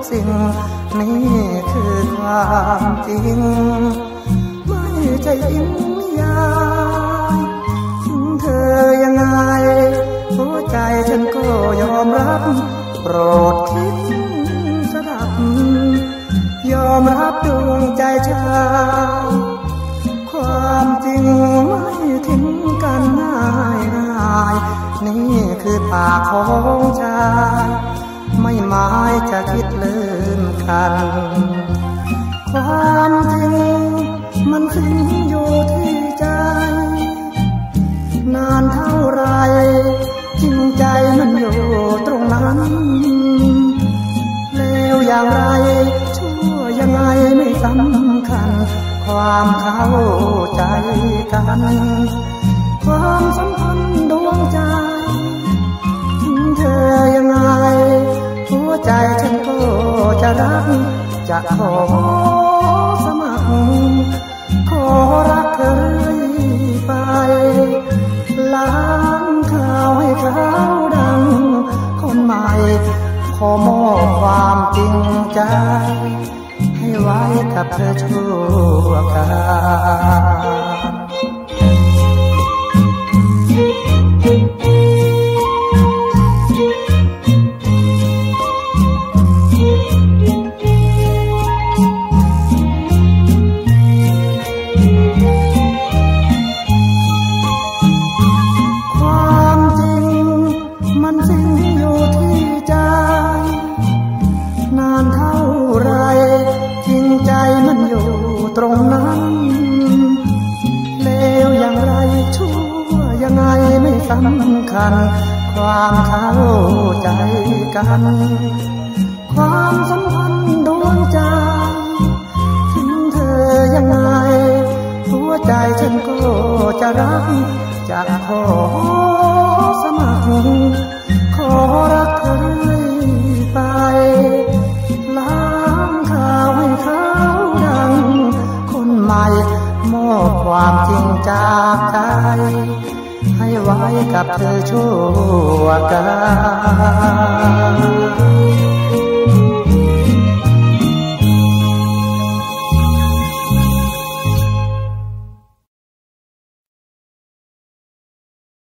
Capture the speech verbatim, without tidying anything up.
สิ่งนี่คือความจริงไม่ใช่อิงนิยายถึงเธอยังไงหัวใจฉันก็ยอมรับโปรดคิดสดับยอมรับดวงใจชายความจริงไม่ทิ้งกันง่ายง่ายนี่คือปากของชายไม่หมายจะคิดลืมกันความจริงมันสิ้นอยู่ที่ใจนานเท่าไรจริงใจมันอยู่ตรงนั้นเลวอย่างไรชั่วยังไงไม่สำคัญความเข้าใจกันความสัมพันธ์ดวงใจถึงเธอยังไงหัวใจฉันก็จะรักจะขอสมัครขอรักเธอเรื่อยไปล้างข่าวให้เขาดังคนใหม่ขอมอบความจริงใจให้ไว้กับเธอชั่วกาตรงนั้นเลวอย่างไรชั่วยังไงไม่สำคัญความเข้าใจกันความสัมพันธ์ดวงใจถึงเธอยังไงหัวใจฉันก็จะรักจะขอสมัครขอรักเธอเรื่อยไปล้างข่าวให้เขาดังมอบความจริงจากใจให้ไว้กับเธอชั่วกาล